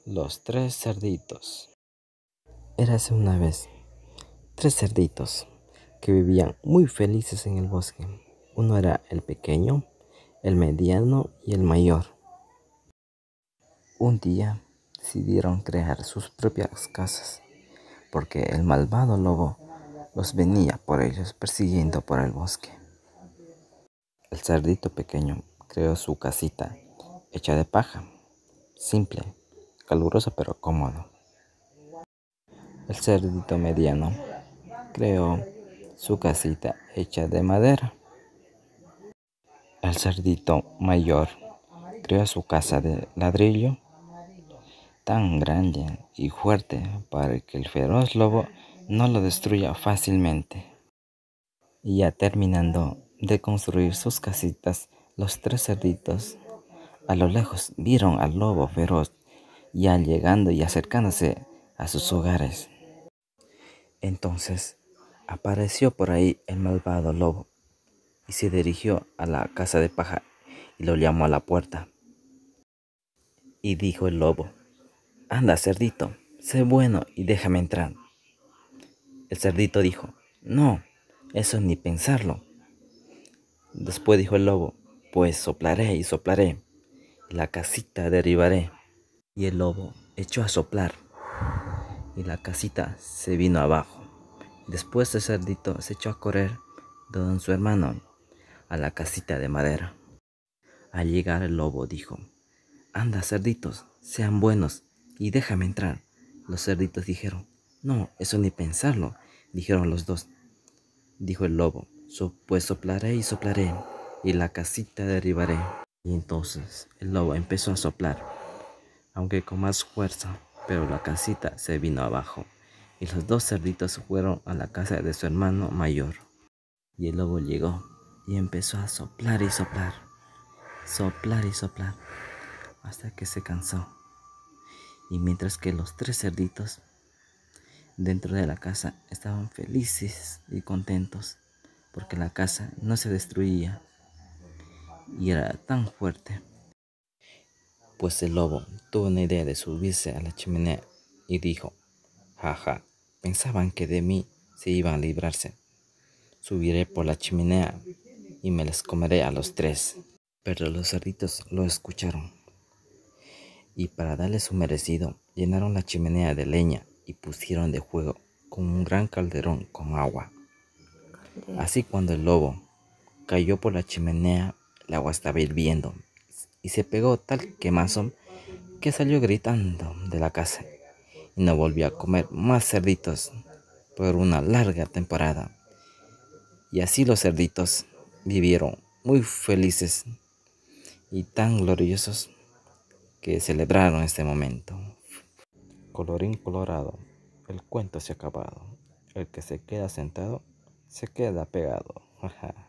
Los tres cerditos. Érase una vez tres cerditos que vivían muy felices en el bosque. Uno era el pequeño, el mediano y el mayor. Un día decidieron crear sus propias casas porque el malvado lobo los venía por ellos persiguiendo por el bosque. El cerdito pequeño creó su casita hecha de paja, simple, calurosa pero cómodo. El cerdito mediano creó su casita hecha de madera. El cerdito mayor creó su casa de ladrillo tan grande y fuerte para que el feroz lobo no lo destruya fácilmente. Y ya terminando de construir sus casitas, los tres cerditos a lo lejos vieron al lobo feroz ya llegando y acercándose a sus hogares. Entonces apareció por ahí el malvado lobo y se dirigió a la casa de paja y lo llamó a la puerta. Y dijo el lobo: «Anda, cerdito, sé bueno y déjame entrar». El cerdito dijo: «No, eso ni pensarlo». Después dijo el lobo: «Pues soplaré y soplaré, y la casita derribaré». Y el lobo echó a soplar y la casita se vino abajo. Después el cerdito se echó a correr don su hermano a la casita de madera. Al llegar el lobo dijo: «Anda, cerditos, sean buenos y déjame entrar». Los cerditos dijeron: «No, eso ni pensarlo», dijeron los dos. Dijo el lobo: «Pues soplaré y soplaré, y la casita derribaré». Y entonces el lobo empezó a soplar, aunque con más fuerza, pero la casita se vino abajo. Y los dos cerditos fueron a la casa de su hermano mayor. Y el lobo llegó y empezó a soplar y soplar, soplar y soplar, hasta que se cansó. Y mientras que los tres cerditos dentro de la casa estaban felices y contentos, porque la casa no se destruía y era tan fuerte. Pues el lobo tuvo una idea de subirse a la chimenea y dijo: «Jaja, pensaban que de mí se iban a librarse. Subiré por la chimenea y me les comeré a los tres». Pero los cerditos lo escucharon y para darle su merecido llenaron la chimenea de leña y pusieron de fuego con un gran calderón con agua. Así cuando el lobo cayó por la chimenea, el agua estaba hirviendo y se pegó tal quemazón que salió gritando de la casa y no volvió a comer más cerditos por una larga temporada. Y así los cerditos vivieron muy felices y tan gloriosos que celebraron este momento. Colorín colorado, el cuento se ha acabado. El que se queda sentado se queda pegado.